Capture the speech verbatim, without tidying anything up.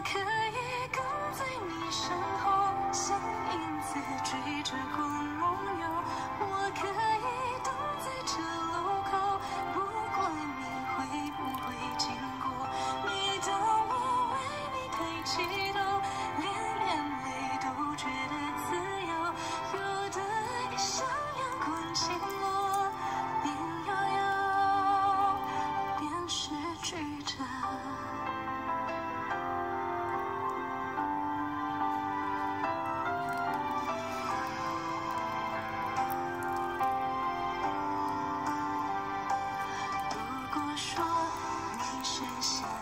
可以跟在你身后，像影子追着光梦游。我可以等在这路口，不管你会不会经过。每当我为你抬起头，连眼泪都觉得自由。有的爱像阳光倾落，边悠悠边失去着。如果说你是想